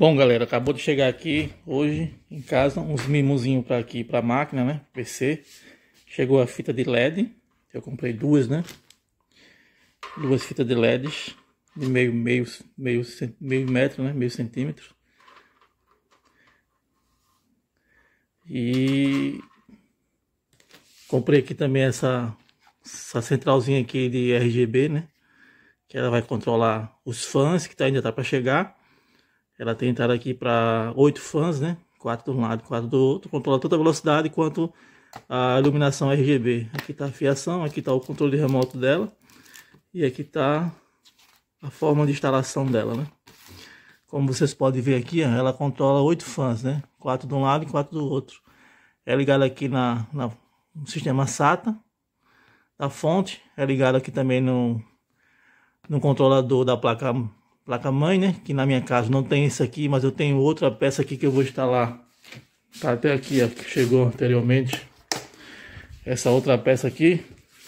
Bom, galera, acabou de chegar aqui hoje em casa uns mimosinhos para aqui para a máquina, né? PC. Chegou a fita de LED. Eu comprei duas, né? Duas fitas de LEDs de meio metro, né? Meio centímetro. E comprei aqui também essa centralzinha aqui de RGB, né? Que ela vai controlar os fãs que ainda tá para chegar. Ela tem entrada aqui para 8 fãs, né? 4 de um lado, 4 do outro. Controla tanto a velocidade quanto a iluminação RGB. Aqui está a fiação, aqui está o controle remoto dela. E aqui está a forma de instalação dela, né? Como vocês podem ver aqui, ó, ela controla 8 fãs, né? 4 de um lado e 4 do outro. É ligada aqui no sistema SATA da fonte. É ligada aqui também no controlador da placa mãe, né? Que na minha casa não tem isso aqui, mas eu tenho outra peça aqui que eu vou instalar. Tá até aqui, ó, que chegou anteriormente. Essa outra peça aqui,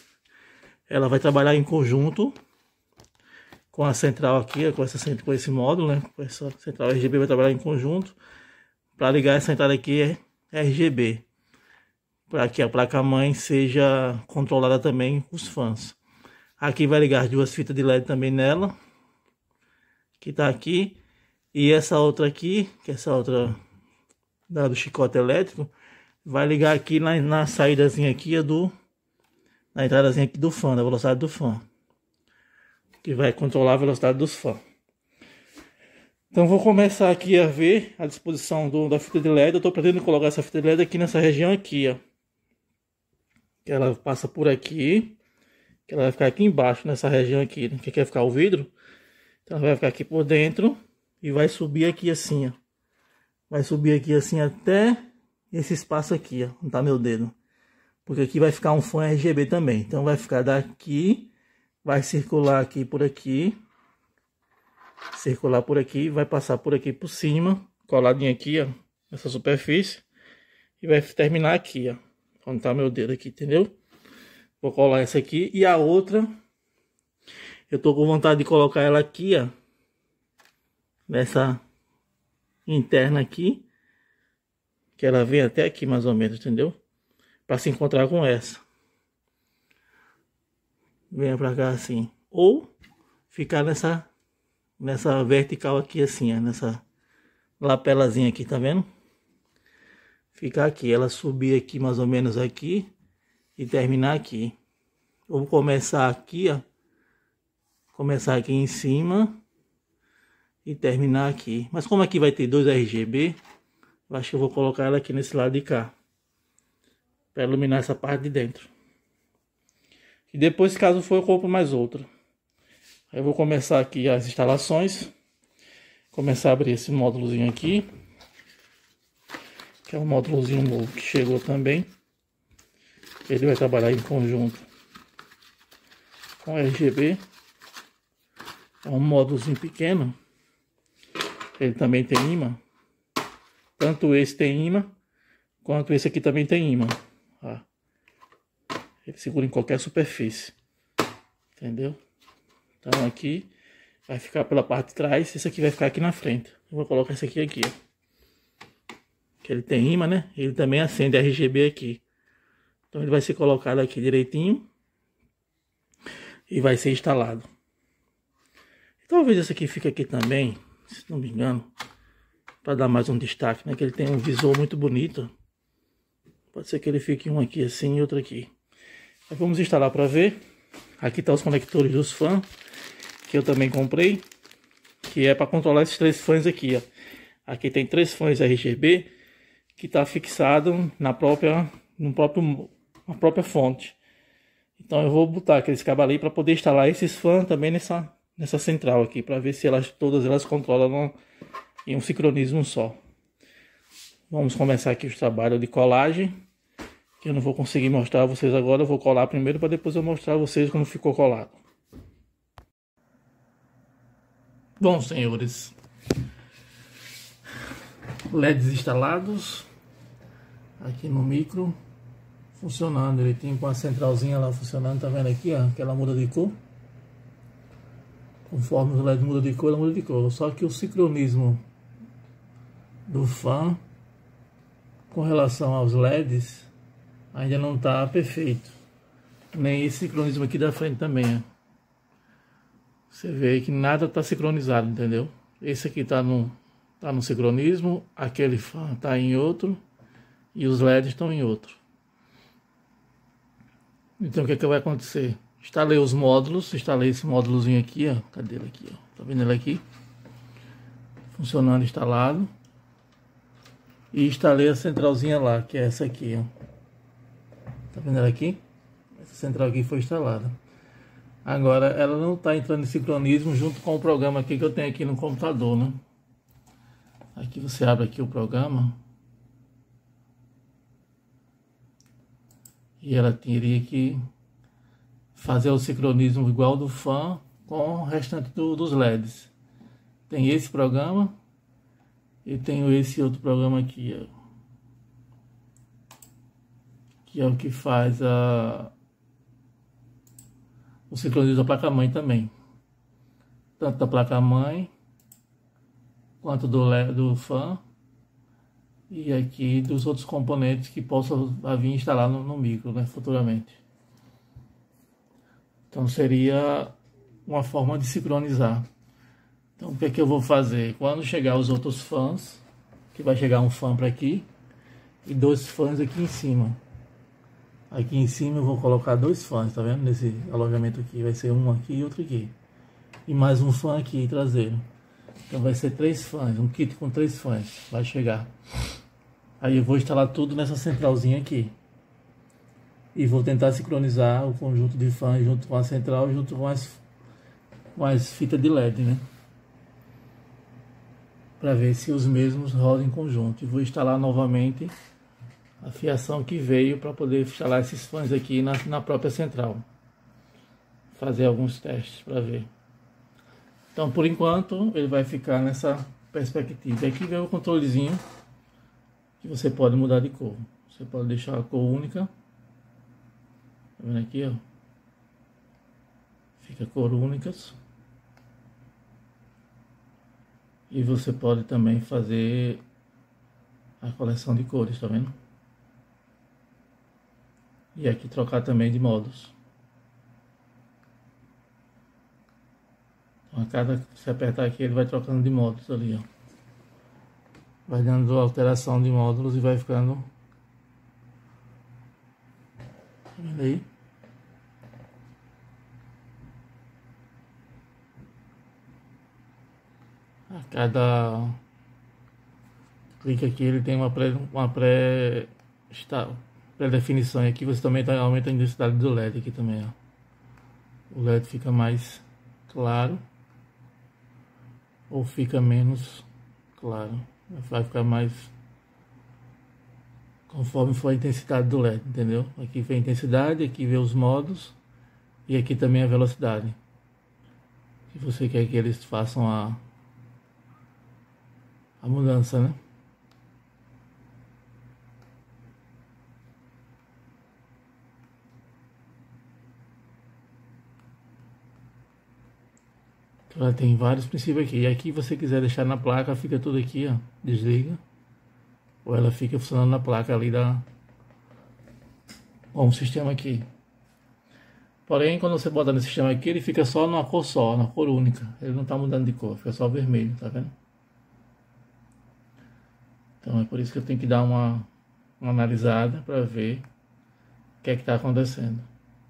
ela vai trabalhar em conjunto com a central aqui, ó, com esse módulo, né? Com essa central RGB vai trabalhar em conjunto para ligar essa entrada aqui RGB, para que a placa mãe seja controlada também os fãs. Aqui vai ligar as duas fitas de LED também nela, que tá aqui, e essa outra aqui, que é essa outra do chicote elétrico, vai ligar aqui na saídazinha aqui na entradazinha aqui do fã, da velocidade do fã, que vai controlar a velocidade dos fãs. Então vou começar aqui a ver a disposição da fita de LED. Eu tô pretendendo colocar essa fita de LED aqui nessa região aqui, ó, que ela passa por aqui, que ela vai ficar aqui embaixo nessa região aqui, né? Que quer ficar o vidro. Então vai ficar aqui por dentro e vai subir aqui assim, ó. Vai subir aqui assim até esse espaço aqui, ó, onde tá meu dedo. Porque aqui vai ficar um fã RGB também. Então vai ficar daqui, vai circular aqui por aqui. Circular por aqui, vai passar por aqui por cima, coladinho aqui, ó, nessa superfície. E vai terminar aqui, ó, onde tá meu dedo aqui, entendeu? Vou colar essa aqui e a outra... Eu tô com vontade de colocar ela aqui, ó, nessa interna aqui, que ela vem até aqui mais ou menos, entendeu? Para se encontrar com essa. Venha pra cá assim. Ou ficar nessa vertical aqui assim, ó, nessa lapelazinha aqui, tá vendo? Ficar aqui, ela subir aqui mais ou menos aqui e terminar aqui. Vou começar aqui, ó. Começar aqui em cima e terminar aqui. Mas como aqui vai ter dois RGB, eu acho que eu vou colocar ela aqui nesse lado de cá, para iluminar essa parte de dentro. E depois, caso for, eu compro mais outra. Aí eu vou começar aqui as instalações. Começar a abrir esse módulozinho aqui, que é um módulozinho novo que chegou também. Ele vai trabalhar em conjunto com RGB. É um módulozinho pequeno. Ele também tem ímã. Tanto esse tem ímã, quanto esse aqui também tem ímã. Ó. Ele segura em qualquer superfície. Entendeu? Então aqui vai ficar pela parte de trás. Esse aqui vai ficar aqui na frente. Eu vou colocar esse aqui, ó. Que ele tem ímã, né? Ele também acende RGB aqui. Então ele vai ser colocado aqui direitinho. E vai ser instalado. Talvez esse aqui fique aqui também, se não me engano, para dar mais um destaque, né? Que ele tem um visor muito bonito. Pode ser que ele fique um aqui assim e outro aqui. Mas vamos instalar para ver. Aqui tá os conectores dos fãs, que eu também comprei, que é para controlar esses 3 fãs aqui, ó. Aqui tem 3 fãs RGB que tá fixado na própria fonte. Então eu vou botar aqueles cabos ali para poder instalar esses fãs também nessa central aqui, para ver se todas elas controlam em um sincronismo só. Vamos começar aqui os trabalhos de colagem, que eu não vou conseguir mostrar a vocês agora. Eu vou colar primeiro para depois eu mostrar a vocês como ficou colado. Bom, senhores, LEDs instalados aqui no micro, funcionando direitinho, com a centralzinha lá funcionando. Tá vendo aqui, ó, que ela muda de cor. Conforme o LED muda de cor, ela muda de cor. Só que o sincronismo do fan com relação aos LEDs ainda não está perfeito. Nem esse sincronismo aqui da frente também, ó. Você vê que nada está sincronizado, entendeu? Esse aqui tá no sincronismo, aquele fan tá em outro e os LEDs estão em outro. Então o que é que vai acontecer? Instalei os módulos, instalei esse módulozinho aqui, ó. Cadê ele aqui, ó? Tá vendo ele aqui? Funcionando, instalado. E instalei a centralzinha lá, que é essa aqui, ó. Tá vendo ela aqui? Essa central aqui foi instalada. Agora ela não está entrando em sincronismo junto com o programa aqui que eu tenho aqui no computador, né? Aqui você abre aqui o programa. E ela teria que fazer o sincronismo igual do fan com o restante dos LEDs. Tem esse programa e tenho esse outro programa aqui, ó, que é o que faz o sincronismo da placa-mãe também. Tanto da placa-mãe quanto do fan. E aqui dos outros componentes que possam vir instalar no micro, né, futuramente. Então seria uma forma de sincronizar. Então o que é que eu vou fazer? Quando chegar os outros fãs, que vai chegar um fã para aqui e dois fãs aqui em cima. Aqui em cima eu vou colocar dois fãs, tá vendo? Nesse alojamento aqui vai ser um aqui e outro aqui. E mais um fã aqui traseiro. Então vai ser 3 fãs, um kit com 3 fãs, vai chegar. Aí eu vou instalar tudo nessa centralzinha aqui. E vou tentar sincronizar o conjunto de fãs junto com a central, junto com as fitas de LED, né? Para ver se os mesmos rodam em conjunto. E vou instalar novamente a fiação que veio para poder instalar esses fãs aqui na própria central. Fazer alguns testes para ver. Então, por enquanto, ele vai ficar nessa perspectiva. Aqui vem o controlezinho que você pode mudar de cor. Você pode deixar a cor única. Tá vendo aqui, ó? Fica cor únicas. E você pode também fazer a coleção de cores, tá vendo? E aqui trocar também de modos. Então, a cada se apertar aqui, ele vai trocando de modos ali, ó. Vai dando alteração de módulos e vai ficando. Tá vendo aí? A cada clique aqui ele tem uma pré-definição. Aqui você também aumenta a intensidade do LED aqui também, ó. O LED fica mais claro ou fica menos claro. Vai ficar mais conforme for a intensidade do LED, entendeu? Aqui vem a intensidade, aqui vem os modos e aqui também a velocidade. Se você quer que eles façam a mudança, né? Então, ela tem vários princípios aqui. E aqui, você quiser deixar na placa, fica tudo aqui, ó. Desliga. Ou ela fica funcionando na placa ali com o sistema aqui. Porém, quando você bota no sistema aqui, ele fica só numa cor só, na cor única. Ele não está mudando de cor, fica só vermelho, tá vendo? Então é por isso que eu tenho que dar uma analisada para ver o que é que está acontecendo.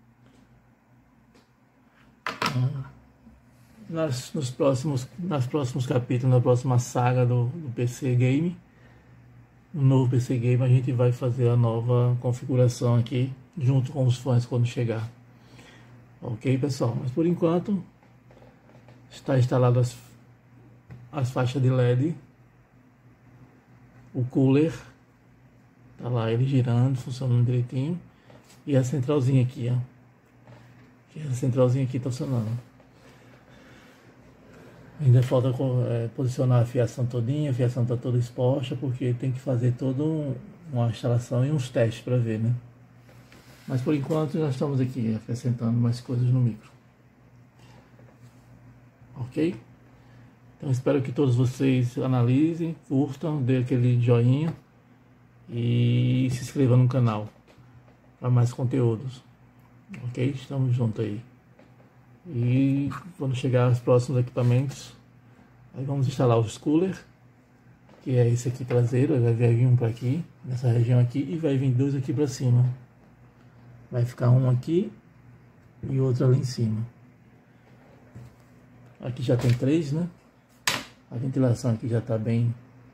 Então, nos próximos capítulos, na próxima saga do PC Game, no novo PC Game, a gente vai fazer a nova configuração aqui, junto com os fãs quando chegar. Ok, pessoal? Mas por enquanto, está instalado as faixas de LED, o cooler, tá lá ele girando, funcionando direitinho, e a centralzinha aqui, ó. Que a centralzinha aqui tá funcionando. Ainda falta posicionar a fiação todinha, a fiação tá toda exposta, porque tem que fazer toda uma instalação e uns testes para ver, né? Mas por enquanto já estamos aqui acrescentando mais coisas no micro. Ok? Então espero que todos vocês analisem, curtam, dê aquele joinha e se inscrevam no canal para mais conteúdos. Ok? Estamos juntos aí. E quando chegar os próximos equipamentos, aí vamos instalar o cooler, que é esse aqui traseiro. Vai vir um para aqui, nessa região aqui, e vai vir dois aqui para cima. Vai ficar um aqui e outro ali em cima. Aqui já tem 3, né? A ventilação aqui já está bem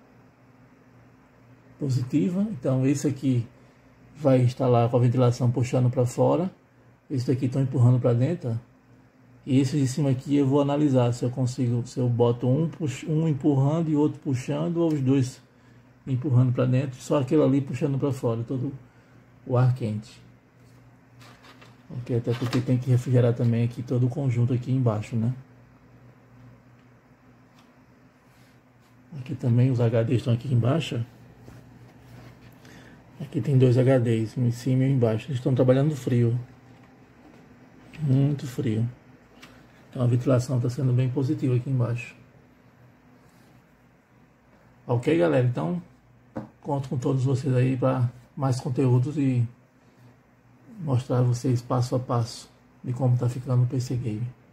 positiva. Então esse aqui vai instalar com a ventilação puxando para fora. Esse daqui estão empurrando para dentro, ó. E esse de cima aqui eu vou analisar se eu consigo, se eu boto um empurrando e outro puxando, ou os dois empurrando para dentro, só aquele ali puxando para fora, todo o ar quente. Ok, até porque tem que refrigerar também aqui todo o conjunto aqui embaixo, né? Aqui também os HDs estão aqui embaixo. Aqui tem 2 HDs, um em cima e um embaixo. Eles estão trabalhando frio. Muito frio. Então a ventilação está sendo bem positiva aqui embaixo. Ok, galera? Então, conto com todos vocês aí para mais conteúdos e mostrar a vocês passo a passo de como está ficando o PC Game.